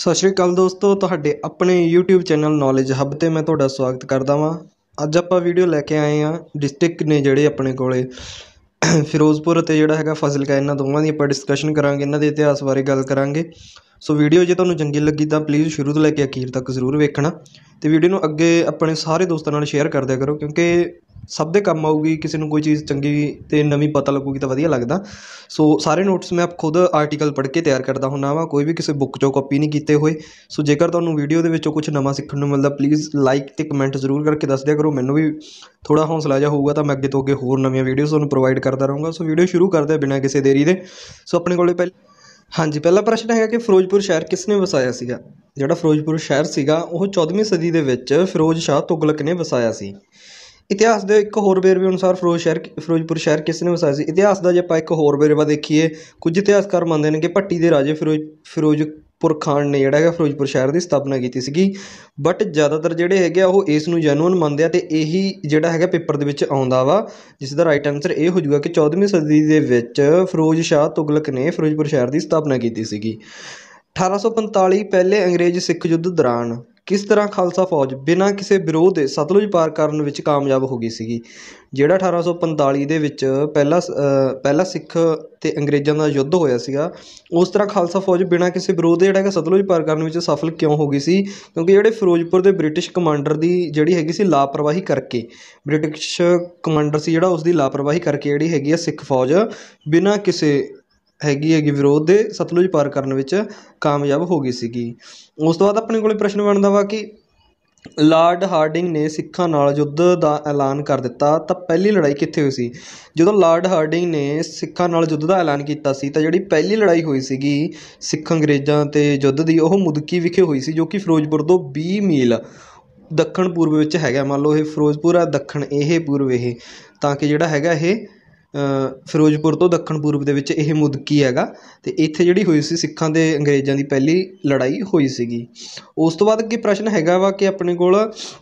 सत श्री अकाल दोस्तों, तुहाडे अपने यूट्यूब चैनल नॉलेज हब ते मैं तुहाडा स्वागत करदा वां। अज आपां वीडियो लैके आए हैं डिस्ट्रिक्ट ने जिहड़े अपने कोले फिरोजपुर ते जिहड़ा हैगा फाजिलका, इन्हां दोवां दी आपां डिस्कशन करांगे, इन्हां दे इतिहास बारे गल करांगे। सो वीडियो जे तुहानूं चंगी लगी तां प्लीज़ शुरू तो लैके अखीर तक जरूर वेखना ते वीडियो नूं अगे अपने सारे दोस्तां नाल शेयर कर दिया करो, क्योंकि सब दे काम आऊगी। किसी को कोई चीज़ चंगी ते नवीं पता लगूगी तो वधिया लगदा। सो सारे नोट्स मैं खुद आर्टिकल पढ़ के तैयार करता हुंदा वा, कोई भी किसी बुक चों कॉपी नहीं कीते हुए। सो जेकर तुहानूं वीडियो दे विचों कुछ नवां सीखण नूं मिलदा, प्लीज़ लाइक ते कमेंट जरूर करके दस दिया करो। मैनूं भी थोड़ा हौसला जिहा होऊगा तो मैं अगे तो अगे होर नवीं वीडियोज़ तुहानूं प्रोवाइड करता रहूँगा। सो वीडियो शुरू करदे बिना किसी देरी दे। सो अपने कोले हाँ जी, पहला प्रश्न है कि फिरोजपुर शहर किसने वसाया सीगा। जिहड़ा फिरोजपुर शहर सीगा वो 14वीं सदी दे विच फिरोज शाह तुगलक ने वसाया सी। इतिहास के एक होर वेरवे अनुसार फिरोजपुर शहर किसने वसाया सी। इतिहास का जो आप एक होर वेरवा देखीए, कुछ इतिहासकार मानते हैं कि भट्टी के राजे फिरोजपुर खान ने जिहड़ा है फिरोजपुर शहर की स्थापना की सी। बट ज़्यादातर जिहड़े हैगे वो इस नूं जैनुअन मानते हैं, तो यही जिहड़ा हैगा पेपर दे विच आउंदा वा, जिसका राइट आंसर ये हो जाऊगा कि 14वीं सदी दे विच फिरोज शाह तुगलक ने फिरोजपुर शहर की स्थापना की सी। 1845 पहले अंग्रेज सिख युद्ध दौरान किस तरह खालसा फौज बिना किसी विरोध के सतलुज पार करने में कामयाब हो गई सी। जिहड़ा 1845 दे विच पहला सिख ते अंग्रेज़ों का युद्ध होया सीगा, उस तरह खालसा फौज बिना किसी विरोध के जिहड़ा सतलुज पार करने में सफल क्यों हो गई सी? क्योंकि जिहड़े फिरोजपुर के ब्रिटिश कमांडर की जिहड़ी हैगी सी लापरवाही करके, ब्रिटिश कमांडर सी जिहड़ा उसकी लापरवाही करके जिहड़ी हैगी सिख फौज बिना किसी हैगी विरोध दे सतलुज पार करने में कामयाब हो गई सी। उस तो बाद अपने को प्रश्न बनता वा कि लॉर्ड हार्डिंग ने सिखां नाल युद्ध का ऐलान कर दिता तो पहली लड़ाई कित्थे हुई सी। जो लॉर्ड हार्डिंग ने सिखां नाल युद्ध का ऐलान किया सी, तो जिहड़ी पहली लड़ाई हुई सी सिख अंग्रेज़ों ते युद्ध की, वह मुदकी विखे हुई सी, जो कि फिरोजपुर तो 20 मील दक्षिण पूर्व विच हैगा। मान लो ये फिरोजपुर है दक्षिण, ये पूर्व, ये ताकि जिहड़ा हैगा ये फिरोजपुर तो दक्षिण पूर्व दे विच यह मुदकी हैगा, तो इत्थे जिहड़ी हुई सी सिखां ते अंग्रेज़ों की पहली लड़ाई हुई सीगी। उस तो बाद अगे प्रश्न हैगा वा कि अपने कोल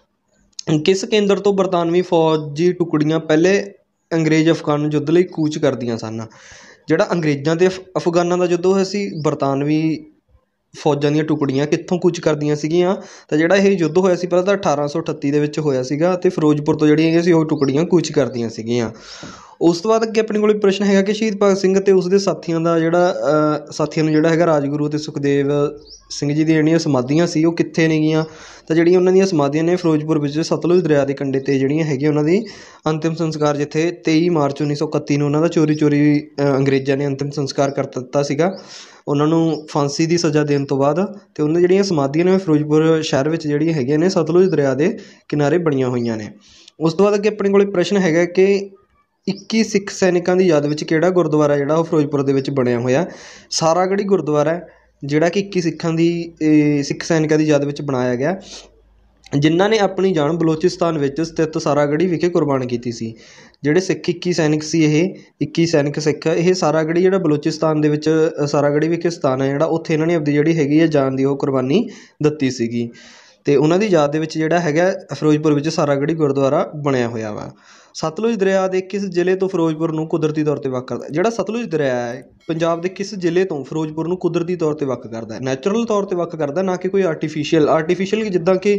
किस केंद्र तो बरतानवी फौजी टुकड़ियां पहले अंग्रेज़ अफगान युद्ध लई कूच करदियां सन। जिहड़ा अंग्रेज़ों ते अफगानां दा युद्ध होया सी, बरतानवी फौजां दी टुकड़ियां कित्थों कूच करदियां सीगियां, तो जिहड़ा यह युद्ध होया सी पहला तो 1838 दे विच होया सीगा, ते फिरोजपुर तो जिहड़ियां सी टुकड़ियां कूच करदियां सीगियां। उस तो बाद अगे अपने को प्रश्न है कि शहीद भगत सिंह ते उसके साथियों का साथियों नूं जिहड़ा हैगा राजगुरू ते सुखदेव सिंह जी दी जिहड़ियां समाधियां सी वो कित्थे नेगियां, तो जिहड़ियां उन्हां दी समाधियां ने फिरोजपुर विच सतलुज दरिया के कंढे ते जिहड़ियां हैगियां उन्हां दी अंतिम संस्कार जिथे 23 मार्च 1931 नूं उन्हां दा चोरी चोरी अंग्रेज़ों ने अंतिम संस्कार कर दिता सीगा। उन्होंने फांसी की सज़ा देने तो बाद तो उन्होंने जिहड़ियां समाधियां ने फिरोजपुर शहर में जिहड़ियां हैगियां ने सतलुज दरिया के किनारे बणियां होईयां ने। उस तो बाद अगे अपने को प्रश्न है कि 21 सिख सैनिकों की याद में किहड़ा गुरुद्वारा जिहड़ा वो फिरोजपुर दे विच बणिया होया। सारागढ़ी गुरुद्वारा है जिहड़ा कि 21 सिख सैनिकों की याद में बनाया गया, जिन्हों ने अपनी जान बलोचिस्तान विच स्थित सारागढ़ी विखे कुर्बान की सी। जिहड़े सिख 21 सैनिक सी, ये 21 सैनिक सिख ये सारागढ़ी जिहड़ा बलोचिस्तान दे विच सारागढ़ी विखे स्थान है जिहड़ा, उत्थे इन्होंने अपनी जिहड़ी हैगी जान की कुर्बानी दित्ती सीगी, ते उन्हां दी याद दे विच जिहड़ा हैगा फिरोजपुर विच सारागढ़ी गुरुद्वारा बनया होया वा। सतलुज दरिया के किस जिले तो फिरोजपुर नूं कुदरती तौर पर वख करता है। जिहड़ा सतलुज दरिया है पंजाब के किस जिले तो फिरोजपुर नूं कुदरती तौर पर वख करता है, नैचुरल तौर पर वख करता, ना कि कोई आर्टिफिशियल जिद्दां कि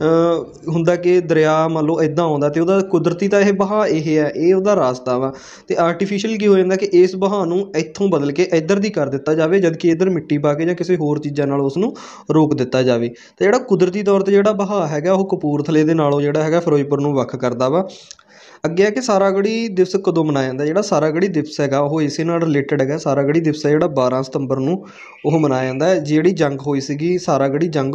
हुंदा कि दरिया मान लो इदां आउंदा ते उहदा कुदरती तां इह बहा इह है, ये उहदा रास्ता वा, ते आर्टिफिशियल की हो जांदा कि इस बहा नूं इत्थों बदल के इधर दी कर दित्ता जावे, जबकि इधर मिट्टी पा के जां किसी होर चीज़ां नाल उसनूं रोक दित्ता जावे। ते जिहड़ा कुदरती तौर पर जिहड़ा बहा हैगा वो कपूरथले दे नालों जिहड़ा हैगा फिरोजपुर नूं वख करदा वा। अगे है कि सारागढ़ी दिवस कदों मनाया जाता। जिहड़ा सारागढ़ी दिवस हैगा वो इस नाल रिलेटिड है। सारागढ़ी दिवस है जिहड़ा 12 सितंबर नूं वो मनाया जाता है। जिहड़ी जंग होई सीगी सारागढ़ी जंग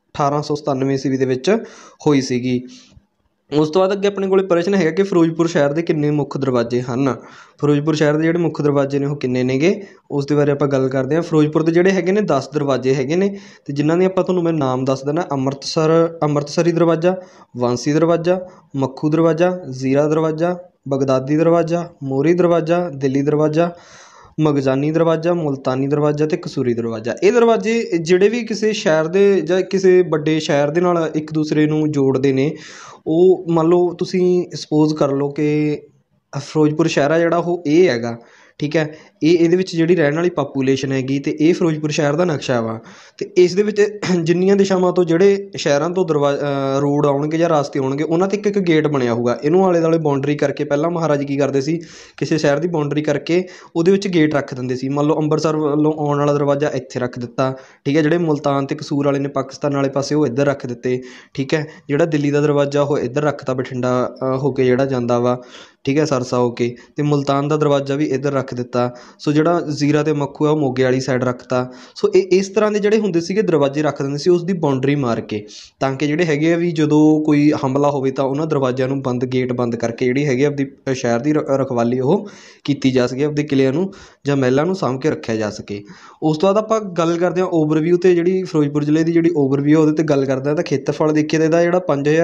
1897 ईस्वी दे विच होई सीगी। उस तो बाद अगे अपने को प्रश्न है कि फिरोजपुर शहर के किन्ने मुख दरवाजे हैं। फिरोजपुर शहर के जिहड़े मुख दरवाजे ने वो किन्ने नेगे, उसके बारे आपां गल करते हैं। फिरोजपुर के जिहड़े हैगे ने 10 दरवाजे हैगे ने, ते जिन्हां दे आपां तुहानूं मैं नाम दस देना। अमृतसरी दरवाजा, वांसी दरवाजा, मक्खू दरवाजा, जीरा दरवाजा, बगदादी दरवाजा, मोरी दरवाजा, दिल्ली दरवाजा, मगजानी दरवाजा, मुल्तानी दरवाजा ते कसूरी दरवाजा। ये दरवाजे जिहड़े भी किसी शहर के जां किसी बड़े शहर दे नाल एक दूसरे नूं जोड़दे ने, वो मान लो तुसीं सपोज कर लो कि फिरोजपुर शहर है जिहड़ा वो ये हैगा, ठीक है, ਇਹਦੇ ਵਿੱਚ ਜਿਹੜੀ ਰਹਿਣ ਵਾਲੀ ਪਾਪੂਲੇਸ਼ਨ ਹੈਗੀ ਅਤੇ ਇਹ ਫਿਰੋਜ਼ਪੁਰ ਸ਼ਹਿਰ ਦਾ ਨਕਸ਼ਾ ਵਾ। ਅਤੇ ਇਸ ਦੇ ਵਿੱਚ ਜਿੰਨੀਆਂ ਦਿਸ਼ਾਵਾਂ ਤੋਂ ਜਿਹੜੇ ਸ਼ਹਿਰਾਂ ਤੋਂ ਰੋਡ ਆਉਣਗੇ ਜਾਂ ਰਾਸਤੇ ਆਉਣਗੇ ਉਹਨਾਂ 'ਤੇ ਇੱਕ ਇੱਕ ਗੇਟ ਬਣਿਆ ਹੋਊਗਾ। ਇਹਨੂੰ ਆਲੇ ਦੁਆਲੇ ਬਾਉਂਡਰੀ ਕਰਕੇ ਪਹਿਲਾਂ ਮਹਾਰਾਜ ਕੀ ਕਰਦੇ ਸੀ, ਕਿਸੇ ਸ਼ਹਿਰ ਦੀ ਬਾਉਂਡਰੀ ਕਰਕੇ ਉਹਦੇ ਵਿੱਚ ਗੇਟ ਰੱਖ ਦਿੰਦੇ ਸੀ। ਮੰਨ ਲਓ ਅੰਮ੍ਰਿਤਸਰ ਵੱਲੋਂ ਆਉਣ ਵਾਲਾ ਦਰਵਾਜ਼ਾ ਇੱਥੇ ਰੱਖ ਦਿੱਤਾ, ਠੀਕ ਹੈ। ਜਿਹੜੇ ਮੁਲਤਾਨ ਅਤੇ ਕਸੂਰ ਵਾਲੇ ਨੇ ਪਾਕਿਸਤਾਨ ਵਾਲੇ ਪਾਸੇ ਉਹ ਇੱਧਰ ਰੱਖ ਦਿੱਤੇ, ਠੀਕ ਹੈ। ਜਿਹੜਾ ਦਿੱਲੀ ਦਾ ਦਰਵਾਜ਼ਾ ਉਹ ਇੱਧਰ ਰੱਖਤਾ, ਬਠਿੰਡਾ ਹੋ ਕੇ ਜਿਹੜਾ ਜਾਂਦਾ ਵਾ, ਠੀਕ ਹੈ, ਸਰਸਾ ਹੋ ਕੇ। ਅਤੇ ਮੁਲਤਾਨ ਦਾ ਦਰਵਾਜ਼ਾ ਵੀ ਇੱਧਰ ਰੱਖ ਦਿੱਤਾ। ਸੋ ਜਿਹੜਾ ਜ਼ੀਰਾ ਅਤੇ ਮੱਖੂ ਆ ਉਹ ਮੋਗੇ ਵਾਲੀ ਸਾਈਡ ਰੱਖਤਾ। ਸੋ ਇਹ ਇਸ ਤਰ੍ਹਾਂ ਦੇ ਜਿਹੜੇ ਹੁੰਦੇ ਸੀਗੇ ਦਰਵਾਜ਼ੇ ਰੱਖ ਦਿੰਦੇ ਸੀ ਉਸ ਦੀ ਬਾਉਂਡਰੀ ਮਾਰ ਕੇ, ਤਾਂ ਕਿ ਜਿਹੜੇ ਹੈਗੇ ਆ ਵੀ ਜਦੋਂ ਕੋਈ ਹਮਲਾ ਹੋਵੇ ਤਾਂ ਉਹਨਾਂ ਦਰਵਾਜ਼ਿਆਂ ਨੂੰ ਗੇਟ ਬੰਦ ਕਰਕੇ ਜਿਹੜੀ ਹੈਗੀ ਆਪਦੀ ਸ਼ਹਿਰ ਦੀ ਰਖਵਾਲੀ ਉਹ ਕੀਤੀ ਜਾ ਸਕੇ, ਆਪਦੇ ਕਿਲ੍ਹਿਆਂ ਨੂੰ ਜਾਂ ਮਹਿਲਾਂ ਨੂੰ ਸਾਂਭ ਕੇ ਰੱਖਿਆ ਜਾ ਸਕੇ। ਉਸ ਤੋਂ ਬਾਅਦ ਆਪਾਂ ਗੱਲ ਕਰਦੇ ਹਾਂ ਓਵਰਵਿਊ 'ਤੇ, ਜਿਹੜੀ ਫਿਰੋਜ਼ਪੁਰ ਜ਼ਿਲ੍ਹੇ ਦੀ ਜਿਹੜੀ ਓਵਰਵਿਊ ਉਹਦੇ 'ਤੇ ਗੱਲ ਕਰਦੇ ਹਾਂ। ਤਾਂ ਖੇਤਰਫਲ ਦੇਖੀਏ ਤਾਂ ਇਹਦਾ ਜਿਹੜਾ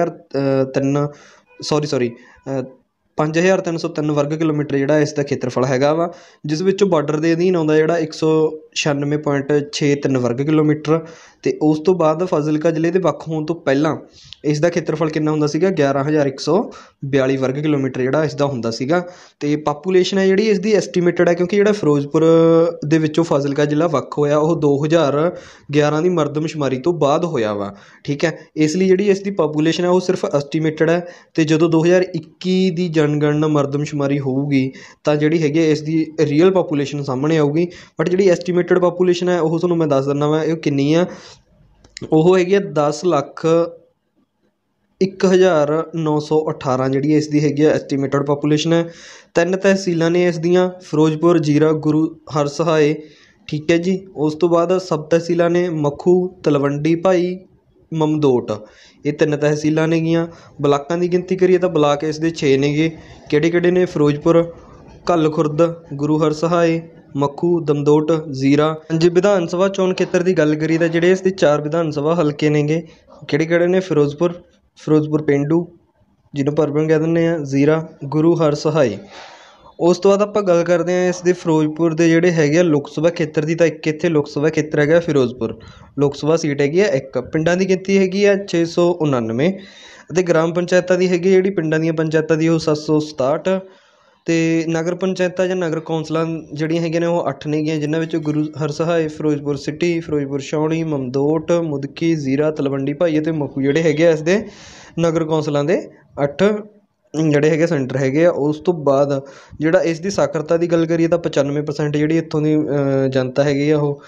5303 ਵਰਗ ਕਿਲੋਮੀਟਰ ਜਿਹੜਾ ਇਸ ਦਾ ਖੇਤਰਫਲ ਹੈਗਾ ਵਾ, ਜਿਸ ਵਿੱਚੋਂ ਬਾਰਡਰ ਦੇ ਅਧੀਨ ਆਉਂਦਾ ਜਿਹੜਾ 196.63 ਵਰਗ ਕਿਲੋਮੀਟਰ। ਅਤੇ ਉਸ ਤੋਂ ਬਾਅਦ ਫਾਜ਼ਿਲਕਾ ਜ਼ਿਲ੍ਹੇ ਦੇ ਵੱਖ ਹੋਣ ਤੋਂ ਪਹਿਲਾਂ ਇਸ ਦਾ ਖੇਤਰਫਲ ਕਿੰਨਾ ਹੁੰਦਾ ਸੀਗਾ, 11,142 ਵਰਗ ਕਿਲੋਮੀਟਰ ਜਿਹੜਾ ਇਸ ਦਾ ਹੁੰਦਾ ਸੀਗਾ। ਅਤੇ ਪਾਪੂਲੇਸ਼ਨ ਹੈ ਜਿਹੜੀ ਇਸ ਦੀ ਐਸਟੀਮੇਟਡ ਹੈ, ਕਿਉਂਕਿ ਜਿਹੜਾ ਫਿਰੋਜ਼ਪੁਰ ਦੇ ਵਿੱਚੋਂ ਫਾਜ਼ਿਲਕਾ ਜ਼ਿਲ੍ਹਾ ਵੱਖ ਹੋਇਆ ਉਹ 2011 ਦੀ ਮਰਦਮਸ਼ੁਮਾਰੀ ਤੋਂ ਬਾਅਦ ਹੋਇਆ ਵਾ, ਠੀਕ ਹੈ। ਇਸ ਲਈ ਜਿਹੜੀ ਇਸ ਦੀ ਪਾਪੂਲੇਸ਼ਨ ਹੈ ਉਹ ਸਿਰਫ ਐਸਟੀਮੇਟਡ ਹੈ। ਅਤੇ ਜਦੋਂ 2021 ਦੀ ਜਨਗਣਨਾ ਮਰਦਮਸ਼ੁਮਾਰੀ ਹੋਊਗੀ ਤਾਂ ਜਿਹੜੀ ਹੈਗੀ ਇਸ ਦੀ ਰੀਅਲ ਪਾਪੂਲੇਸ਼ਨ ਸਾਹਮਣੇ ਆਊਗੀ। ਬਟ ਜਿਹੜੀ ਐਸਟੀਮੇਟਡ ਪਾਪੂਲੇਸ਼ਨ ਹੈ ਉਹ ਤੁਹਾਨੂੰ ਮੈਂ ਦੱਸ ਦਿੰਦਾ ਵਾ ਇਹ ਕਿੰਨੀ ਆ। ਉਹ ਹੈਗੀ ਆ 10,01,918 ਜਿਹੜੀ ਇਸ ਦੀ ਹੈਗੀ ਆ ਐਸਟੀਮੇਟਡ ਪਾਪੂਲੇਸ਼ਨ ਹੈ। 3 ਤਹਿਸੀਲਾਂ ਨੇ ਇਸ ਦੀਆਂ, ਫਿਰੋਜ਼ਪੁਰ, ਜੀਰਾ, ਗੁਰੂ ਹਰਸਹਾਏ, ਠੀਕ ਹੈ ਜੀ। ਉਸ ਤੋਂ ਬਾਅਦ ਸਬ ਤਹਿਸੀਲਾਂ ਨੇ ਮੱਖੂ, ਤਲਵੰਡੀ, ਭਾਈ ਮਮਦੋਟ, ਇਹ 3 ਤਹਿਸੀਲਾਂ ਨੇਗੀਆਂ। ਬਲਾਕਾਂ ਦੀ ਗਿਣਤੀ ਕਰੀਏ ਤਾਂ ਬਲਾਕ ਇਸ ਦੇ 6 ਨੇਗੇ। ਕਿਹੜੇ ਕਿਹੜੇ ਨੇ, ਫਿਰੋਜ਼ਪੁਰ, ਘੱਲ ਖੁਰਦ, ਗੁਰੂ ਹਰਸਹਾਏ, ਮੱਖੂ, ਦਮਦੋਟ, ਜ਼ੀਰਾ। ਜੇ ਵਿਧਾਨ ਸਭਾ ਚੋਣ ਖੇਤਰ ਦੀ ਗੱਲ ਕਰੀਏ ਤਾਂ ਜਿਹੜੇ ਇਸ ਦੇ 4 ਵਿਧਾਨ ਸਭਾ ਹਲਕੇ ਨੇਗੇ, ਕਿਹੜੇ ਕਿਹੜੇ ਨੇ, ਫਿਰੋਜ਼ਪੁਰ ਪੇਂਡੂ ਜਿਹਨੂੰ ਅਰਬਨ ਕਹਿ ਦਿੰਦੇ ਹਾਂ, ਜ਼ੀਰਾ, ਗੁਰੂ ਹਰਸਹਾਏ। ਉਸ ਤੋਂ ਬਾਅਦ ਆਪਾਂ ਗੱਲ ਕਰਦੇ ਹਾਂ ਇਸ ਦੇ ਫਿਰੋਜ਼ਪੁਰ ਦੇ ਜਿਹੜੇ ਹੈਗੇ ਆ ਲੋਕ ਸਭਾ ਖੇਤਰ ਦੀ, ਤਾਂ ਇੱਕ ਇੱਥੇ ਲੋਕ ਸਭਾ ਖੇਤਰ ਹੈਗਾ ਫਿਰੋਜ਼ਪੁਰ, ਲੋਕ ਸਭਾ ਸੀਟ ਹੈਗੀ ਆ 1। ਪਿੰਡਾਂ ਦੀ ਗਿਣਤੀ ਹੈਗੀ ਆ 699 ਅਤੇ ਗ੍ਰਾਮ ਪੰਚਾਇਤਾਂ ਦੀ ਹੈਗੀ ਜਿਹੜੀ ਪਿੰਡਾਂ ਦੀਆਂ ਪੰਚਾਇਤਾਂ ਦੀ ਉਹ 767। ਅਤੇ ਨਗਰ ਪੰਚਾਇਤਾਂ ਜਾਂ ਨਗਰ ਕੌਂਸਲਾਂ ਜਿਹੜੀਆਂ ਹੈਗੀਆਂ ਨੇ ਉਹ 8 ਨੇਗੀਆਂ, ਜਿਨ੍ਹਾਂ ਵਿੱਚੋਂ ਗੁਰੂ ਹਰਸਹਾਏ, ਫਿਰੋਜ਼ਪੁਰ ਸਿਟੀ, ਫਿਰੋਜ਼ਪੁਰ ਛਾਉਣੀ, ਮਮਦੋਟ, ਮੁਦਕੀ, ਜ਼ੀਰਾ, ਤਲਵੰਡੀ ਭਾਈ ਅਤੇ ਮੱਖੂ ਜਿਹੜੇ ਹੈਗੇ ਆ ਇਸ ਦੇ ਨਗਰ ਕੌਂਸਲਾਂ ਦੇ 8 ਜਿਹੜੇ ਹੈਗੇ ਸੈਂਟਰ ਹੈਗੇ ਆ। ਉਸ ਤੋਂ ਬਾਅਦ ਜਿਹੜਾ ਇਸ ਦੀ ਸਾਖਰਤਾ ਦੀ ਗੱਲ ਕਰੀਏ ਤਾਂ 95% ਜਿਹੜੀ ਇੱਥੋਂ ਦੀ ਜਨਤਾ ਹੈਗੀ ਆ ਉਹ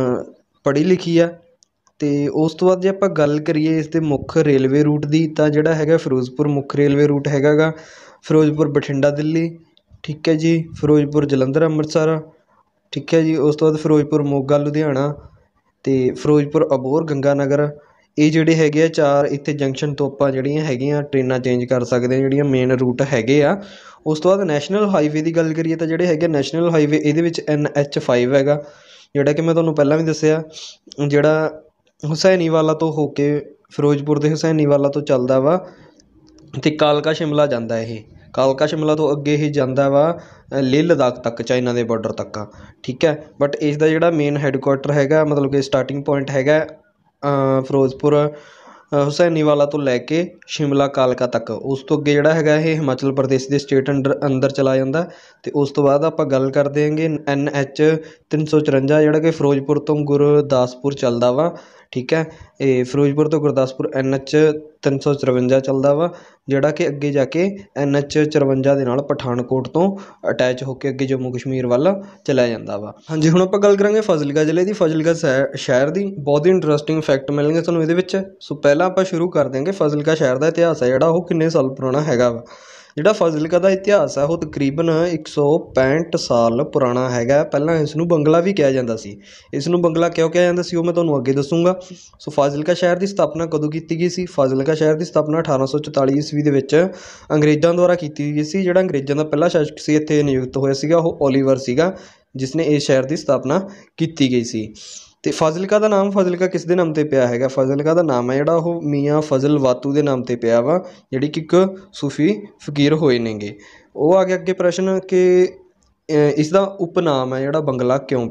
ਪੜ੍ਹੀ ਲਿਖੀ ਆ। ਅਤੇ ਉਸ ਤੋਂ ਬਾਅਦ ਜੇ ਆਪਾਂ ਗੱਲ ਕਰੀਏ ਇਸ ਦੇ ਮੁੱਖ ਰੇਲਵੇ ਰੂਟ ਦੀ, ਤਾਂ ਜਿਹੜਾ ਹੈਗਾ ਫਿਰੋਜ਼ਪੁਰ ਮੁੱਖ ਰੇਲਵੇ ਰੂਟ ਹੈਗਾ ਗਾ ਫਿਰੋਜ਼ਪੁਰ ਬਠਿੰਡਾ ਦਿੱਲੀ, ਠੀਕ ਹੈ ਜੀ। ਫਿਰੋਜ਼ਪੁਰ ਜਲੰਧਰ ਅੰਮ੍ਰਿਤਸਰ, ਠੀਕ ਹੈ ਜੀ। ਉਸ ਤੋਂ ਬਾਅਦ ਫਿਰੋਜ਼ਪੁਰ ਮੋਗਾ ਲੁਧਿਆਣਾ ਅਤੇ ਫਿਰੋਜ਼ਪੁਰ ਅਬੋਹਰ ਗੰਗਾ ਨਗਰ। ਇਹ ਜਿਹੜੇ ਹੈਗੇ ਆ 4 ਇੱਥੇ ਜੰਕਸ਼ਨ ਤੋਂ ਆਪਾਂ ਜਿਹੜੀਆਂ ਹੈਗੀਆਂ ਟ੍ਰੇਨਾਂ ਚੇਂਜ ਕਰ ਸਕਦੇ ਹਾਂ, ਜਿਹੜੀਆਂ ਮੇਨ ਰੂਟ ਹੈਗੇ ਆ। ਉਸ ਤੋਂ ਬਾਅਦ ਨੈਸ਼ਨਲ ਹਾਈਵੇ ਦੀ ਗੱਲ ਕਰੀਏ ਤਾਂ ਜਿਹੜੇ ਹੈਗੇ ਨੈਸ਼ਨਲ ਹਾਈਵੇ ਇਹਦੇ ਵਿੱਚ NH5 ਹੈਗਾ, ਜਿਹੜਾ ਕਿ ਮੈਂ ਤੁਹਾਨੂੰ ਪਹਿਲਾਂ ਵੀ ਦੱਸਿਆ, ਜਿਹੜਾ ਹੁਸੈਨੀਵਾਲਾ ਤੋਂ ਹੋ ਕੇ ਫਿਰੋਜ਼ਪੁਰ ਦੇ ਹੁਸੈਨੀਵਾਲਾ ਤੋਂ ਚੱਲਦਾ ਵਾ ਅਤੇ ਕਾਲਕਾ ਸ਼ਿਮਲਾ ਜਾਂਦਾ। ਇਹ ਕਾਲਕਾ ਸ਼ਿਮਲਾ ਤੋਂ ਅੱਗੇ ਇਹ ਜਾਂਦਾ ਵਾ ਲੇਹ ਲਦਾਖ ਤੱਕ, ਚਾਈਨਾ ਦੇ ਬਾਰਡਰ ਤੱਕ, ਠੀਕ ਹੈ। ਬਟ ਇਸ ਦਾ ਜਿਹੜਾ ਮੇਨ ਹੈਡਕੁਆਟਰ ਹੈਗਾ, ਮਤਲਬ ਕਿ ਸਟਾਰਟਿੰਗ ਪੁਆਇੰਟ ਹੈਗਾ ਫਿਰੋਜ਼ਪੁਰ ਹੁਸੈਨੀਵਾਲਾ ਤੋਂ ਲੈ ਕੇ ਸ਼ਿਮਲਾ ਕਾਲਕਾ ਤੱਕ। ਉਸ ਤੋਂ ਅੱਗੇ ਜਿਹੜਾ ਹੈਗਾ ਇਹ ਹਿਮਾਚਲ ਪ੍ਰਦੇਸ਼ ਦੇ ਸਟੇਟ ਅੰਦਰ ਚਲਾ ਜਾਂਦਾ। ਅਤੇ ਉਸ ਤੋਂ ਬਾਅਦ ਆਪਾਂ ਗੱਲ ਕਰਦੇ ਹੈਗੇ NH 354 ਜਿਹੜਾ ਕਿ ਫਿਰੋਜ਼ਪੁਰ ਤੋਂ ਗੁਰਦਾਸਪੁਰ ਚੱਲਦਾ ਵਾ, ਠੀਕ ਹੈ। ਇਹ ਫਿਰੋਜ਼ਪੁਰ ਤੋਂ ਗੁਰਦਾਸਪੁਰ NH 354 ਚੱਲਦਾ ਵਾ, ਜਿਹੜਾ ਕਿ ਅੱਗੇ ਜਾ ਕੇ NH 54 ਦੇ ਨਾਲ ਪਠਾਨਕੋਟ ਤੋਂ ਅਟੈਚ ਹੋ ਕੇ ਅੱਗੇ ਜੰਮੂ ਕਸ਼ਮੀਰ ਵੱਲ ਚਲਿਆ ਜਾਂਦਾ ਵਾ। ਹਾਂਜੀ, ਹੁਣ ਆਪਾਂ ਗੱਲ ਕਰਾਂਗੇ ਫਾਜ਼ਿਲਕਾ ਜ਼ਿਲ੍ਹੇ ਦੀ। ਫਾਜ਼ਿਲਕਾ ਸ਼ਹਿਰ ਦੀ ਬਹੁਤ ਹੀ ਇੰਟਰਸਟਿੰਗ ਫੈਕਟ ਮਿਲਣਗੇ ਤੁਹਾਨੂੰ ਇਹਦੇ ਵਿੱਚ। ਸੋ ਪਹਿਲਾਂ ਆਪਾਂ ਸ਼ੁਰੂ ਕਰ ਦਿਆਂਗੇ ਫਾਜ਼ਿਲਕਾ ਸ਼ਹਿਰ ਦਾ ਇਤਿਹਾਸ ਹੈ ਜਿਹੜਾ ਉਹ ਕਿੰਨੇ ਸਾਲ ਪੁਰਾਣਾ ਹੈਗਾ ਵਾ। ਜਿਹੜਾ ਫਾਜ਼ਿਲਕਾ ਦਾ ਇਤਿਹਾਸ ਹੈ ਉਹ ਤਕਰੀਬਨ 165 ਸਾਲ ਪੁਰਾਣਾ ਹੈਗਾ। ਪਹਿਲਾਂ ਇਸ ਨੂੰ ਬੰਗਲਾ ਵੀ ਕਿਹਾ ਜਾਂਦਾ ਸੀ। ਇਸ ਨੂੰ ਬੰਗਲਾ ਕਿਉਂ ਕਿਹਾ ਜਾਂਦਾ ਸੀ ਉਹ ਮੈਂ ਤੁਹਾਨੂੰ ਅੱਗੇ ਦੱਸੂੰਗਾ। ਸੋ ਫਾਜ਼ਿਲਕਾ ਸ਼ਹਿਰ ਦੀ ਸਥਾਪਨਾ ਕਦੋਂ ਕੀਤੀ ਗਈ ਸੀ? ਫਾਜ਼ਿਲਕਾ ਸ਼ਹਿਰ ਦੀ ਸਥਾਪਨਾ 1844 ਈਸਵੀ ਦੇ ਵਿੱਚ ਅੰਗਰੇਜ਼ਾਂ ਦੁਆਰਾ ਕੀਤੀ ਗਈ ਸੀ। ਜਿਹੜਾ ਅੰਗਰੇਜ਼ਾਂ ਦਾ ਪਹਿਲਾ ਸ਼ਾਸਕ ਸੀ ਇੱਥੇ ਨਿਯੁਕਤ ਹੋਇਆ ਸੀਗਾ ਉਹ ਓਲੀਵਰ ਸੀਗਾ, ਜਿਸ ਨੇ ਇਸ ਸ਼ਹਿਰ ਦੀ ਸਥਾਪਨਾ ਕੀਤੀ ਗਈ ਸੀ। ਅਤੇ ਫਾਜ਼ਿਲਕਾ ਦਾ ਨਾਮ ਫਾਜ਼ਿਲਕਾ ਕਿਸ ਦੇ ਨਾਮ 'ਤੇ ਪਿਆ ਹੈਗਾ? ਫਾਜ਼ਿਲਕਾ ਦਾ ਨਾਮ ਹੈ ਜਿਹੜਾ ਉਹ ਮੀਆਂ ਫਜ਼ਲ ਵਾਤੂ ਦੇ ਨਾਮ 'ਤੇ ਪਿਆ ਵਾ, ਜਿਹੜੀ ਕਿ ਇੱਕ ਸੂਫੀ ਫਕੀਰ ਹੋਏ ਨੇਗੇ। ਉਹ ਆ ਗਿਆ ਅੱਗੇ ਪ੍ਰਸ਼ਨ ਕਿ ਇਸ ਦਾ ਉਪਨਾਮ ਹੈ ਜਿਹੜਾ ਬੰਗਲਾ ਕਿਉਂ ਪਿਆ?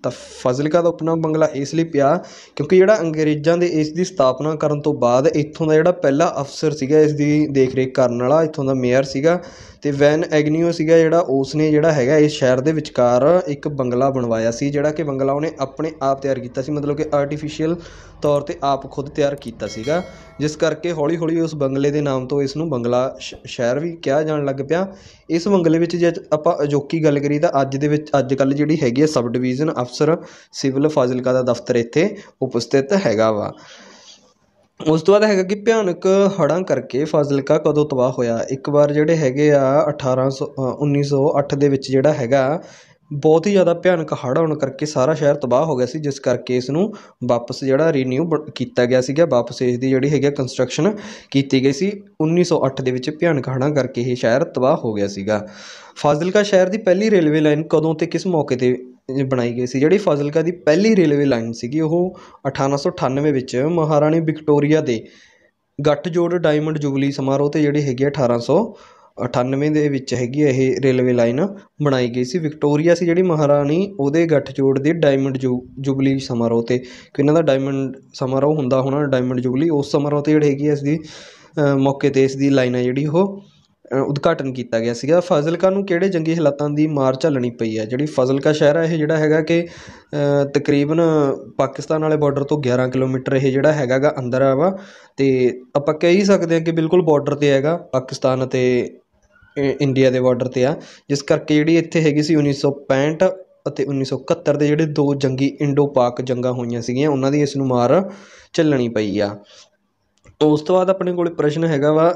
ਤਾਂ ਫਾਜ਼ਿਲਕਾ ਦਾ ਉਪਨਾਮ ਬੰਗਲਾ ਇਸ ਲਈ ਪਿਆ ਕਿਉਂਕਿ ਜਿਹੜਾ ਅੰਗਰੇਜ਼ਾਂ ਦੇ ਇਸ ਦੀ ਸਥਾਪਨਾ ਕਰਨ ਤੋਂ ਬਾਅਦ ਇੱਥੋਂ ਦਾ ਜਿਹੜਾ ਪਹਿਲਾ ਅਫਸਰ ਸੀਗਾ ਇਸ ਦੀ ਦੇਖ ਰੇਖ ਕਰਨ ਵਾਲਾ, ਇੱਥੋਂ ਦਾ ਮੇਅਰ ਸੀਗਾ ਅਤੇ ਵੈਨ ਐਗਨੀਓ ਸੀਗਾ ਜਿਹੜਾ, ਉਸ ਨੇ ਜਿਹੜਾ ਹੈਗਾ ਇਸ ਸ਼ਹਿਰ ਦੇ ਵਿਚਕਾਰ ਇੱਕ ਬੰਗਲਾ ਬਣਵਾਇਆ ਸੀ, ਜਿਹੜਾ ਕਿ ਬੰਗਲਾ ਉਹਨੇ ਆਪਣੇ ਆਪ ਤਿਆਰ ਕੀਤਾ ਸੀ, ਮਤਲਬ ਕਿ ਆਰਟੀਫਿਸ਼ੀਅਲ ਤੌਰ 'ਤੇ ਆਪ ਖੁਦ ਤਿਆਰ ਕੀਤਾ ਸੀਗਾ, ਜਿਸ ਕਰਕੇ ਹੌਲੀ ਹੌਲੀ ਉਸ ਬੰਗਲੇ ਦੇ ਨਾਮ ਤੋਂ ਇਸ ਨੂੰ ਬੰਗਲਾ ਸ਼ਹਿਰ ਵੀ ਕਿਹਾ ਜਾਣ ਲੱਗ ਪਿਆ। ਇਸ ਬੰਗਲੇ ਵਿੱਚ ਜੇ ਆਪਾਂ ਅਜੋਕੀ ਗੱਲ ਕਰੀਏ ਤਾਂ ਅੱਜ ਕੱਲ੍ਹ ਜਿਹੜੀ ਹੈਗੀ ਹੈ ਸਬ ਡਿਵੀਜ਼ਨ ਅਫਸਰ ਸਿਵਲ ਫਾਜ਼ਿਲਕਾ ਦਾ ਦਫ਼ਤਰ ਇੱਥੇ ਉਪਸਥਿਤ ਹੈਗਾ ਵਾ। ਉਸ ਤੋਂ ਬਾਅਦ ਹੈਗਾ ਕਿ ਭਿਆਨਕ ਹੜ੍ਹਾਂ ਕਰਕੇ ਫਾਜ਼ਿਲਕਾ ਕਦੋਂ ਤਬਾਹ ਹੋਇਆ। ਇੱਕ ਵਾਰ ਜਿਹੜੇ ਹੈਗੇ ਆ 1908 ਦੇ ਵਿੱਚ ਜਿਹੜਾ ਹੈਗਾ ਬਹੁਤ ਹੀ ਜ਼ਿਆਦਾ ਭਿਆਨਕ ਹੜ੍ਹ ਆਉਣ ਕਰਕੇ ਸਾਰਾ ਸ਼ਹਿਰ ਤਬਾਹ ਹੋ ਗਿਆ ਸੀ, ਜਿਸ ਕਰਕੇ ਇਸ ਨੂੰ ਵਾਪਸ ਜਿਹੜਾ ਰੀਨਿਊ ਕੀਤਾ ਗਿਆ ਸੀਗਾ, ਵਾਪਸ ਇਸ ਦੀ ਜਿਹੜੀ ਹੈਗੀ ਕੰਸਟਰਕਸ਼ਨ ਕੀਤੀ ਗਈ ਸੀ। 1908 ਦੇ ਵਿੱਚ ਭਿਆਨਕ ਹੜ੍ਹਾਂ ਕਰਕੇ ਇਹ ਸ਼ਹਿਰ ਤਬਾਹ ਹੋ ਗਿਆ ਸੀਗਾ। ਫਾਜ਼ਿਲਕਾ ਸ਼ਹਿਰ ਦੀ ਪਹਿਲੀ ਰੇਲਵੇ ਲਾਈਨ ਕਦੋਂ ਅਤੇ ਕਿਸ ਮੌਕੇ 'ਤੇ ਬਣਾਈ ਗਈ ਸੀ। ਜਿਹੜੀ ਫਾਜ਼ਿਲਕਾ ਦੀ ਪਹਿਲੀ ਰੇਲਵੇ ਲਾਈਨ ਸੀਗੀ ਉਹ 1898 ਵਿੱਚ ਮਹਾਰਾਣੀ ਵਿਕਟੋਰੀਆ ਦੇ ਗੱਠਜੋੜ ਡਾਇਮੰਡ ਜੁਬਲੀ ਸਮਾਰੋਹ 'ਤੇ ਜਿਹੜੀ ਹੈਗੀ 1898 ਦੇ ਵਿੱਚ ਹੈਗੀ ਇਹ ਰੇਲਵੇ ਲਾਈਨ ਬਣਾਈ ਗਈ ਸੀ। ਵਿਕਟੋਰੀਆ ਸੀ ਜਿਹੜੀ ਮਹਾਰਾਣੀ, ਉਹਦੇ ਗੱਠਜੋੜ ਦੇ ਡਾਇਮੰਡ ਜੁਬਲੀ ਸਮਾਰੋਹ 'ਤੇ, ਕਿ ਇਹਨਾਂ ਦਾ ਡਾਇਮੰਡ ਸਮਾਰੋਹ ਹੁੰਦਾ ਹੋਣਾ, ਡਾਇਮੰਡ ਜੁਬਲੀ, ਉਸ ਸਮਾਰੋਹ 'ਤੇ ਜਿਹੜੀ ਹੈਗੀ ਇਸ ਦੀ ਮੌਕੇ 'ਤੇ ਇਸ ਦੀ ਲਾਈਨ ਹੈ ਜਿਹੜੀ ਉਹ ਉਦਘਾਟਨ ਕੀਤਾ ਗਿਆ ਸੀਗਾ। ਫਾਜ਼ਿਲਕਾ ਨੂੰ ਕਿਹੜੇ ਜੰਗੀ ਹਾਲਾਤਾਂ ਦੀ ਮਾਰ ਝੱਲਣੀ ਪਈ ਹੈ। ਜਿਹੜੀ ਫਾਜ਼ਿਲਕਾ ਸ਼ਹਿਰ ਹੈ ਇਹ ਜਿਹੜਾ ਹੈਗਾ ਕਿ ਤਕਰੀਬਨ ਪਾਕਿਸਤਾਨ ਵਾਲੇ ਬਾਰਡਰ ਤੋਂ 11 ਕਿਲੋਮੀਟਰ ਇਹ ਜਿਹੜਾ ਹੈਗਾ ਗਾ ਅੰਦਰ ਆ ਵਾ, ਅਤੇ ਆਪਾਂ ਕਹਿ ਹੀ ਸਕਦੇ ਹਾਂ ਕਿ ਬਿਲਕੁਲ ਬਾਰਡਰ 'ਤੇ ਹੈਗਾ, ਪਾਕਿਸਤਾਨ ਅਤੇ ਇੰਡੀਆ ਦੇ ਬਾਰਡਰ 'ਤੇ ਆ, ਜਿਸ ਕਰਕੇ ਜਿਹੜੀ ਇੱਥੇ ਹੈਗੀ ਸੀ 1965 ਅਤੇ 1971 ਦੇ ਜਿਹੜੇ ਦੋ ਜੰਗੀ ਇੰਡੋ ਪਾਕ ਜੰਗਾਂ ਹੋਈਆਂ ਸੀਗੀਆਂ, ਉਹਨਾਂ ਦੀ ਇਸ ਨੂੰ ਮਾਰ ਝੱਲਣੀ ਪਈ ਆ। ਉਸ ਤੋਂ ਬਾਅਦ ਆਪਣੇ ਕੋਲ ਪ੍ਰਸ਼ਨ ਹੈਗਾ ਵਾ,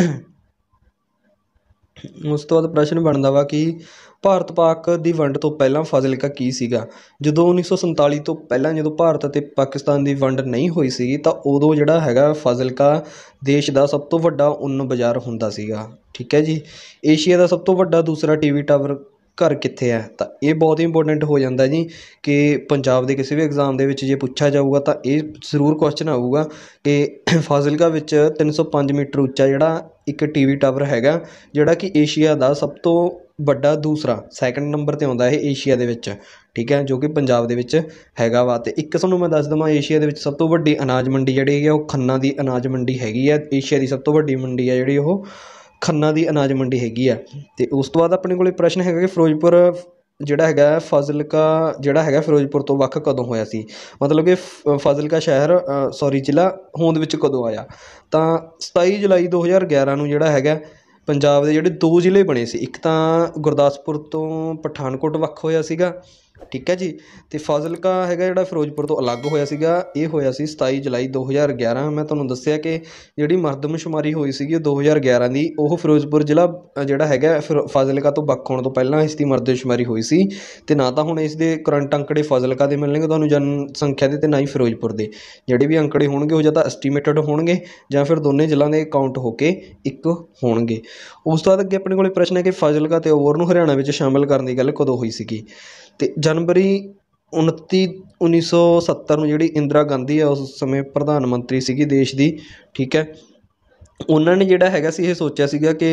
ਉਸ ਤੋਂ ਬਾਅਦ ਪ੍ਰਸ਼ਨ ਬਣਦਾ ਵਾ ਕਿ ਭਾਰਤ ਪਾਕ ਦੀ ਵੰਡ ਤੋਂ ਪਹਿਲਾਂ ਫਾਜ਼ਿਲਕਾ ਕੀ ਸੀਗਾ। ਜਦੋਂ 1947 ਤੋਂ ਪਹਿਲਾਂ ਜਦੋਂ ਭਾਰਤ ਅਤੇ ਪਾਕਿਸਤਾਨ ਦੀ ਵੰਡ ਨਹੀਂ ਹੋਈ ਸੀਗੀ ਤਾਂ ਉਦੋਂ ਜਿਹੜਾ ਹੈਗਾ ਫਾਜ਼ਿਲਕਾ ਦੇਸ਼ ਦਾ ਸਭ ਤੋਂ ਵੱਡਾ ਉੱਨ ਬਾਜ਼ਾਰ ਹੁੰਦਾ ਸੀਗਾ। ਠੀਕ ਹੈ ਜੀ। ਏਸ਼ੀਆ ਦਾ ਸਭ ਤੋਂ ਵੱਡਾ ਦੂਸਰਾ ਟੀਵੀ ਟਾਵਰ ਘਰ ਕਿੱਥੇ ਹੈ, ਤਾਂ ਇਹ ਬਹੁਤ ਇੰਪੋਰਟੈਂਟ ਹੋ ਜਾਂਦਾ ਜੀ ਕਿ ਪੰਜਾਬ ਦੇ ਕਿਸੇ ਵੀ ਐਗਜ਼ਾਮ ਦੇ ਵਿੱਚ ਜੇ ਪੁੱਛਿਆ ਜਾਊਗਾ ਤਾਂ ਇਹ ਜ਼ਰੂਰ ਕੁਐਸਚਨ ਆਊਗਾ ਕਿ ਫਾਜ਼ਿਲਕਾ ਵਿੱਚ 305 ਮੀਟਰ ਉੱਚਾ ਜਿਹੜਾ ਇੱਕ ਟੀਵੀ ਟਾਵਰ ਹੈਗਾ, ਜਿਹੜਾ ਕਿ ਏਸ਼ੀਆ ਦਾ ਸਭ ਤੋਂ ਵੱਡਾ ਦੂਸਰਾ ਸੈਕਿੰਡ ਨੰਬਰ 'ਤੇ ਆਉਂਦਾ ਇਹ ਏਸ਼ੀਆ ਦੇ ਵਿੱਚ, ਠੀਕ ਹੈ, ਜੋ ਕਿ ਪੰਜਾਬ ਦੇ ਵਿੱਚ ਹੈਗਾ ਵਾ। ਅਤੇ ਇੱਕ ਤੁਹਾਨੂੰ ਮੈਂ ਦੱਸ ਦੇਵਾਂ, ਏਸ਼ੀਆ ਦੇ ਵਿੱਚ ਸਭ ਤੋਂ ਵੱਡੀ ਅਨਾਜ ਮੰਡੀ ਜਿਹੜੀ ਹੈਗੀ ਉਹ ਖੰਨਾ ਦੀ ਅਨਾਜ ਮੰਡੀ ਹੈਗੀ ਹੈ। ਏਸ਼ੀਆ ਦੀ ਸਭ ਤੋਂ ਵੱਡੀ ਮੰਡੀ ਹੈ ਜਿਹੜੀ ਉਹ ਖੰਨਾ ਦੀ ਅਨਾਜ ਮੰਡੀ ਹੈਗੀ ਆ। ਅਤੇ ਉਸ ਤੋਂ ਬਾਅਦ ਆਪਣੇ ਕੋਲ ਪ੍ਰਸ਼ਨ ਹੈਗਾ ਕਿ ਫਿਰੋਜ਼ਪੁਰ ਜਿਹੜਾ ਹੈਗਾ ਫਾਜ਼ਿਲਕਾ ਜਿਹੜਾ ਹੈਗਾ ਫਿਰੋਜ਼ਪੁਰ ਤੋਂ ਵੱਖ ਕਦੋਂ ਹੋਇਆ ਸੀ। ਮਤਲਬ ਕਿ ਫਾਜ਼ਿਲਕਾ ਸ਼ਹਿਰ ਜ਼ਿਲ੍ਹਾ ਹੋਂਦ ਵਿੱਚ ਕਦੋਂ ਆਇਆ, ਤਾਂ 27 ਜੁਲਾਈ 2011 ਨੂੰ ਜਿਹੜਾ ਹੈਗਾ ਪੰਜਾਬ ਦੇ ਜਿਹੜੇ ਦੋ ਜ਼ਿਲ੍ਹੇ ਬਣੇ ਸੀ, ਇੱਕ ਤਾਂ ਗੁਰਦਾਸਪੁਰ ਤੋਂ ਪਠਾਨਕੋਟ ਵੱਖ ਹੋਇਆ ਸੀਗਾ, ਠੀਕ ਹੈ ਜੀ, ਅਤੇ ਫਾਜ਼ਿਲਕਾ ਹੈਗਾ ਜਿਹੜਾ ਫਿਰੋਜ਼ਪੁਰ ਤੋਂ ਅਲੱਗ ਹੋਇਆ ਸੀਗਾ। ਇਹ ਹੋਇਆ ਸੀ 27 ਜੁਲਾਈ 2011। ਮੈਂ ਤੁਹਾਨੂੰ ਦੱਸਿਆ ਕਿ ਜਿਹੜੀ ਮਰਦਮਸ਼ੁਮਾਰੀ ਹੋਈ ਸੀਗੀ ਉਹ 2011 ਦੀ, ਉਹ ਫਿਰੋਜ਼ਪੁਰ ਜ਼ਿਲ੍ਹਾ ਜਿਹੜਾ ਹੈਗਾ ਫਾਜ਼ਿਲਕਾ ਤੋਂ ਵੱਖ ਹੋਣ ਤੋਂ ਪਹਿਲਾਂ ਇਸ ਦੀ ਮਰਦਮਸ਼ੁਮਾਰੀ ਹੋਈ ਸੀ। ਅਤੇ ਨਾ ਤਾਂ ਹੁਣ ਇਸ ਦੇ ਕਰੰਟ ਅੰਕੜੇ ਫਾਜ਼ਿਲਕਾ ਦੇ ਮਿਲਣਗੇ ਤੁਹਾਨੂੰ ਜਨਸੰਖਿਆ ਦੇ, ਅਤੇ ਨਾ ਹੀ ਫਿਰੋਜ਼ਪੁਰ ਦੇ। ਜਿਹੜੇ ਵੀ ਅੰਕੜੇ ਹੋਣਗੇ ਉਹ ਜਾਂ ਤਾਂ ਐਸਟੀਮੇਟਡ ਹੋਣਗੇ ਜਾਂ ਫਿਰ ਦੋਨੇ ਜ਼ਿਲ੍ਹਿਆਂ ਦੇ ਕਾਊਂਟ ਹੋ ਕੇ ਇੱਕ ਹੋਣਗੇ। ਉਸ ਤੋਂ ਬਾਅਦ ਅੱਗੇ ਆਪਣੇ ਕੋਲ ਪ੍ਰਸ਼ਨ ਹੈ ਕਿ ਫਾਜ਼ਿਲਕਾ ਅਤੇ ਅਬੋਹਰ ਨੂੰ ਹਰਿਆਣਾ ਵਿੱਚ ਸ਼ਾਮਿਲ ਕਰਨ ਦੀ ਗੱਲ ਕਦੋਂ ਹੋਈ ਸੀਗੀ। ਅਤੇ ਜਨਵਰੀ 29, 1970 ਨੂੰ ਜਿਹੜੀ ਇੰਦਰਾ ਗਾਂਧੀ ਆ ਉਸ ਸਮੇਂ ਪ੍ਰਧਾਨ ਮੰਤਰੀ ਸੀਗੀ ਦੇਸ਼ ਦੀ, ਠੀਕ ਹੈ, ਉਹਨਾਂ ਨੇ ਜਿਹੜਾ ਹੈਗਾ ਸੀ ਇਹ ਸੋਚਿਆ ਸੀਗਾ ਕਿ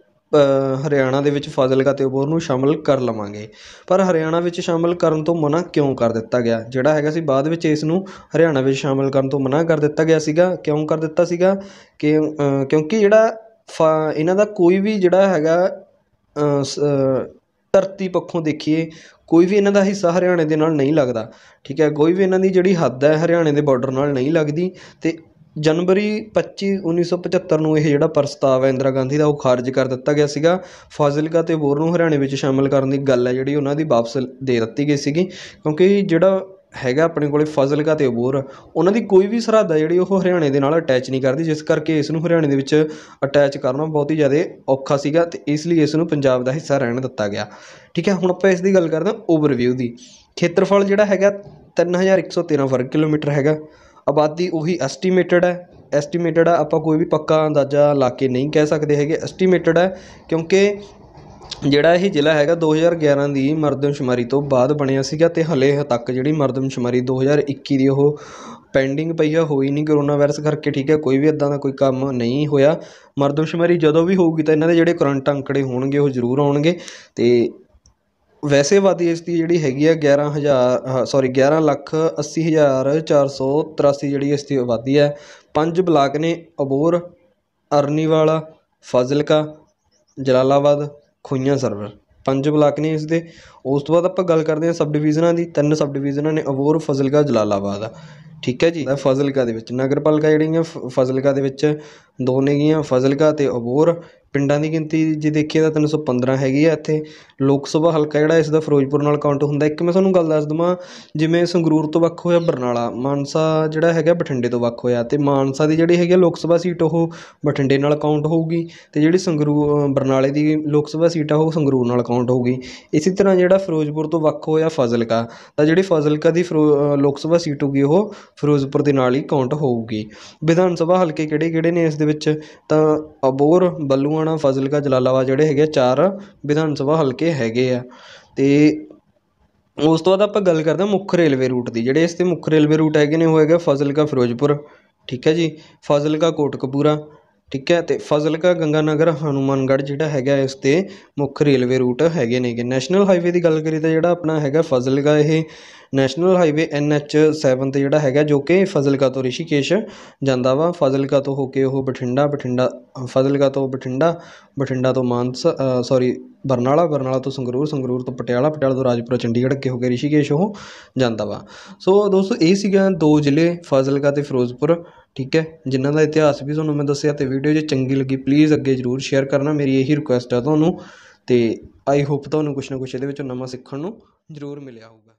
ਹਰਿਆਣਾ ਦੇ ਵਿੱਚ ਫਾਜ਼ਿਲਕਾ ਅਤੇ ਅਬੋਹਰ ਨੂੰ ਸ਼ਾਮਿਲ ਕਰ ਲਵਾਂਗੇ, ਪਰ ਹਰਿਆਣਾ ਵਿੱਚ ਸ਼ਾਮਿਲ ਕਰਨ ਤੋਂ ਮਨ੍ਹਾ ਕਿਉਂ ਕਰ ਦਿੱਤਾ ਗਿਆ। ਜਿਹੜਾ ਹੈਗਾ ਸੀ ਬਾਅਦ ਵਿੱਚ ਇਸ ਨੂੰ ਹਰਿਆਣਾ ਵਿੱਚ ਸ਼ਾਮਿਲ ਕਰਨ ਤੋਂ ਮਨ੍ਹਾ ਕਰ ਦਿੱਤਾ ਗਿਆ ਸੀਗਾ। ਕਿਉਂ ਕਰ ਦਿੱਤਾ ਸੀਗਾ ਕਿ ਕਿਉਂਕਿ ਜਿਹੜਾ ਇਹਨਾਂ ਦਾ ਕੋਈ ਵੀ ਜਿਹੜਾ ਹੈਗਾ ਧਰਤੀ ਪੱਖੋਂ ਦੇਖੀਏ ਕੋਈ ਵੀ ਇਹਨਾਂ ਦਾ ਹਿੱਸਾ ਹਰਿਆਣੇ ਦੇ ਨਾਲ ਨਹੀਂ ਲੱਗਦਾ, ਠੀਕ ਹੈ, ਕੋਈ ਵੀ ਇਹਨਾਂ ਦੀ ਜਿਹੜੀ ਹੱਦ ਹੈ ਹਰਿਆਣੇ ਦੇ ਬਾਰਡਰ ਨਾਲ ਨਹੀਂ ਲੱਗਦੀ। ਅਤੇ ਜਨਵਰੀ 25, 1975 ਨੂੰ ਇਹ ਜਿਹੜਾ ਪ੍ਰਸਤਾਵ ਹੈ ਇੰਦਰਾ ਗਾਂਧੀ ਦਾ ਉਹ ਖਾਰਜ ਕਰ ਦਿੱਤਾ ਗਿਆ ਸੀਗਾ। ਫਾਜ਼ਿਲਕਾ ਅਤੇ ਅਬੋਹਰ ਨੂੰ ਹਰਿਆਣੇ ਵਿੱਚ ਸ਼ਾਮਿਲ ਕਰਨ ਦੀ ਗੱਲ ਹੈ ਜਿਹੜੀ ਉਹਨਾਂ ਦੀ ਵਾਪਸ ਦੇ ਦਿੱਤੀ ਗਈ ਸੀਗੀ, ਕਿਉਂਕਿ ਜਿਹੜਾ ਹੈਗਾ ਆਪਣੇ ਕੋਲ ਫਾਜ਼ਿਲਕਾ ਅਤੇ ਅਬੋਹਰ ਉਹਨਾਂ ਦੀ ਕੋਈ ਵੀ ਸਰਹੱਦ ਹੈ ਜਿਹੜੀ ਉਹ ਹਰਿਆਣੇ ਦੇ ਨਾਲ ਅਟੈਚ ਨਹੀਂ ਕਰਦੀ, ਜਿਸ ਕਰਕੇ ਇਸ ਨੂੰ ਹਰਿਆਣੇ ਦੇ ਵਿੱਚ ਅਟੈਚ ਕਰਨਾ ਬਹੁਤ ਹੀ ਜ਼ਿਆਦਾ ਔਖਾ ਸੀਗਾ, ਅਤੇ ਇਸ ਲਈ ਇਸ ਨੂੰ ਪੰਜਾਬ ਦਾ ਹਿੱਸਾ ਰਹਿਣ ਦਿੱਤਾ ਗਿਆ। ਠੀਕ ਹੈ, ਹੁਣ ਆਪਾਂ ਇਸ ਦੀ ਗੱਲ ਕਰਦੇ ਹਾਂ ਓਵਰਵਿਊ ਦੀ। ਖੇਤਰਫਲ ਜਿਹੜਾ ਹੈਗਾ 3113 ਵਰਗ ਕਿਲੋਮੀਟਰ ਹੈਗਾ। ਆਬਾਦੀ ਉਹੀ ਐਸਟੀਮੇਟਡ ਹੈ, ਆਪਾਂ ਕੋਈ ਵੀ ਪੱਕਾ ਅੰਦਾਜ਼ਾ ਲਾ ਕੇ ਨਹੀਂ ਕਹਿ ਸਕਦੇ ਹੈਗੇ, ਐਸਟੀਮੇਟਡ ਹੈ, ਕਿਉਂਕਿ ਜਿਹੜਾ ਇਹ ਜ਼ਿਲ੍ਹਾ ਹੈਗਾ 2011 ਦੀ ਮਰਦਮਸ਼ੁਮਾਰੀ ਤੋਂ ਬਾਅਦ ਬਣਿਆ ਸੀਗਾ, ਅਤੇ ਹਲੇ ਤੱਕ ਜਿਹੜੀ ਮਰਦਮਸ਼ੁਮਾਰੀ 2021 ਦੀ ਉਹ ਪੈਂਡਿੰਗ ਪਈ ਆ, ਹੋਈ ਨਹੀਂ ਕਰੋਨਾ ਵਾਇਰਸ ਕਰਕੇ, ਠੀਕ ਹੈ, ਕੋਈ ਵੀ ਇੱਦਾਂ ਦਾ ਕੋਈ ਕੰਮ ਨਹੀਂ ਹੋਇਆ। ਮਰਦਮਸ਼ੁਮਾਰੀ ਜਦੋਂ ਵੀ ਹੋਊਗੀ ਤਾਂ ਇਹਨਾਂ ਦੇ ਜਿਹੜੇ ਕਰੰਟ ਅੰਕੜੇ ਹੋਣਗੇ ਉਹ ਜ਼ਰੂਰ ਆਉਣਗੇ। ਅਤੇ ਵੈਸੇ ਆਬਾਦੀ ਇਸ ਦੀ ਜਿਹੜੀ ਹੈਗੀ ਆ 11,80,483 ਜਿਹੜੀ ਇਸ ਦੀ ਆਬਾਦੀ ਹੈ। 5 ਬਲਾਕ ਨੇ ਅਬੋਹਰ, ਅਰਨੀਵਾਲਾ, ਫਾਜ਼ਿਲਕਾ, ਜਲਾਲਾਬਾਦ, ਖੂਹੀਆਂ ਸਰਵਰ। 5 ਬਲਾਕ ਨੇ ਇਸ ਦੇ। ਉਸ ਤੋਂ ਬਾਅਦ ਆਪਾਂ ਗੱਲ ਕਰਦੇ ਹਾਂ ਸਬ ਡਿਵੀਜ਼ਨਾਂ ਦੀ। 3 ਸਬ ਡਿਵੀਜ਼ਨਾਂ ਨੇ ਅਬੋਹਰ, ਫਾਜ਼ਿਲਕਾ, ਜਲਾਲਾਬਾਦ। ਠੀਕ ਹੈ ਜੀ। ਫਾਜ਼ਿਲਕਾ ਦੇ ਵਿੱਚ ਨਗਰ ਪਾਲਿਕਾ ਜਿਹੜੀਆਂ ਫਾਜ਼ਿਲਕਾ ਦੇ ਵਿੱਚ 2 ਨੇਗੀਆਂ, ਫਾਜ਼ਿਲਕਾ ਅਤੇ ਅਬੋਹਰ। ਪਿੰਡਾਂ ਦੀ ਗਿਣਤੀ ਜੇ ਦੇਖੀਏ ਤਾਂ 315 ਹੈਗੀ ਆ ਇੱਥੇ। ਲੋਕ ਸਭਾ ਹਲਕਾ ਜਿਹੜਾ ਇਸ ਦਾ ਫਿਰੋਜ਼ਪੁਰ ਨਾਲ ਕਾਊਂਟ ਹੁੰਦਾ। ਇੱਕ ਮੈਂ ਤੁਹਾਨੂੰ ਗੱਲ ਦੱਸ ਦੇਵਾਂ, ਜਿਵੇਂ ਸੰਗਰੂਰ ਤੋਂ ਵੱਖ ਹੋਇਆ ਬਰਨਾਲਾ, ਮਾਨਸਾ ਜਿਹੜਾ ਹੈਗਾ ਬਠਿੰਡੇ ਤੋਂ ਵੱਖ ਹੋਇਆ, ਅਤੇ ਮਾਨਸਾ ਦੀ ਜਿਹੜੀ ਹੈਗੀ ਆ ਲੋਕ ਸਭਾ ਸੀਟ ਉਹ ਬਠਿੰਡੇ ਨਾਲ ਕਾਊਂਟ ਹੋਊਗੀ, ਅਤੇ ਜਿਹੜੀ ਬਰਨਾਲੇ ਦੀ ਲੋਕ ਸਭਾ ਸੀਟ ਆ ਉਹ ਸੰਗਰੂਰ ਨਾਲ ਕਾਊਂਟ ਹੋਊਗੀ। ਇਸੇ ਤਰ੍ਹਾਂ ਜਿਹੜਾ ਫਿਰੋਜ਼ਪੁਰ ਤੋਂ ਵੱਖ ਹੋਇਆ ਫਾਜ਼ਿਲਕਾ, ਤਾਂ ਜਿਹੜੀ ਫਾਜ਼ਿਲਕਾ ਦੀ ਲੋਕ ਸਭਾ ਸੀਟ ਹੋਊਗੀ ਉਹ ਫਿਰੋਜ਼ਪੁਰ ਦੇ ਨਾਲ ਹੀ ਕਾਊਂਟ ਹੋਊਗੀ। ਵਿਧਾਨ ਸਭਾ ਹਲਕੇ ਕਿਹੜੇ ਕਿਹੜੇ ਨੇ ਇਸ ਦੇ ਵਿੱਚ, ਤਾਂ ਅਬੋਹਰ, ਬੱਲੂਆਣਾ, ਫਾਜ਼ਿਲਕਾ, ਜਲਾਲਾਬਾਦ ਜਿਹੜੇ ਹੈਗੇ 4 ਵਿਧਾਨ ਸਭਾ ਹਲਕੇ ਹੈਗੇ ਆ। ਅਤੇ ਉਸ ਤੋਂ ਬਾਅਦ ਆਪਾਂ ਗੱਲ ਕਰਦੇ ਹਾਂ ਮੁੱਖ ਰੇਲਵੇ ਰੂਟ ਦੀ। ਜਿਹੜੇ ਇਸ ਦੇ ਮੁੱਖ ਰੇਲਵੇ ਰੂਟ ਹੈਗੇ ਨੇ ਉਹ ਹੈਗਾ ਫਾਜ਼ਿਲਕਾ ਫਿਰੋਜ਼ਪੁਰ, ਠੀਕ ਹੈ ਜੀ, ਫਾਜ਼ਿਲਕਾ ਕੋਟਕਪੂਰਾ, ਠੀਕ ਹੈ, ਅਤੇ ਫਾਜ਼ਿਲਕਾ ਗੰਗਾਨਗਰ ਹਨੂੰਮਾਨਗੜ੍ਹ ਜਿਹੜਾ ਹੈਗਾ ਇਸ ਦੇ ਮੁੱਖ ਰੇਲਵੇ ਰੂਟ ਹੈਗੇ ਨੇਗੇ। ਨੈਸ਼ਨਲ ਹਾਈਵੇ ਦੀ ਗੱਲ ਕਰੀਏ ਤਾਂ ਜਿਹੜਾ ਆਪਣਾ ਹੈਗਾ ਫਾਜ਼ਿਲਕਾ, ਇਹ ਨੈਸ਼ਨਲ ਹਾਈਵੇ NH7 'ਤੇ ਜਿਹੜਾ ਹੈਗਾ, ਜੋ ਕਿ ਫਾਜ਼ਿਲਕਾ ਤੋਂ ਰਿਸ਼ੀਕੇਸ਼ ਜਾਂਦਾ ਵਾ। ਫਾਜ਼ਿਲਕਾ ਤੋਂ ਹੋ ਕੇ ਉਹ ਫਾਜ਼ਿਲਕਾ ਤੋਂ ਬਠਿੰਡਾ ਤੋਂ ਬਰਨਾਲਾ ਤੋਂ ਸੰਗਰੂਰ ਤੋਂ ਪਟਿਆਲਾ ਤੋਂ ਰਾਜਪੁਰਾ, ਚੰਡੀਗੜ੍ਹ ਅੱਗੇ ਹੋ ਕੇ ਰਿਸ਼ੀਕੇਸ਼ ਉਹ ਜਾਂਦਾ ਵਾ। ਸੋ ਦੋਸਤੋ ਇਹ ਸੀਗਾ 2 ਜ਼ਿਲ੍ਹੇ ਫਾਜ਼ਿਲਕਾ ਅਤੇ ਫਿਰੋਜ਼ਪੁਰ, ਠੀਕ ਹੈ, ਜਿਨ੍ਹਾਂ ਦਾ ਇਤਿਹਾਸ ਵੀ ਤੁਹਾਨੂੰ ਮੈਂ ਦੱਸਿਆ। ਅਤੇ ਵੀਡੀਓ ਜੇ ਚੰਗੀ ਲੱਗੀ ਪਲੀਜ਼ ਅੱਗੇ ਜ਼ਰੂਰ ਸ਼ੇਅਰ ਕਰਨਾ, ਮੇਰੀ ਇਹੀ ਰਿਕੁਐਸਟ ਹੈ ਤੁਹਾਨੂੰ। ਅਤੇ ਆਈ ਹੋਪ ਤੁਹਾਨੂੰ ਕੁਛ ਨਾ ਕੁਛ ਇਹਦੇ ਵਿੱਚੋਂ ਨਵਾਂ ਸਿੱਖਣ ਨੂੰ ਜ਼ਰੂਰ ਮਿਲਿਆ ਹੋਊਗਾ।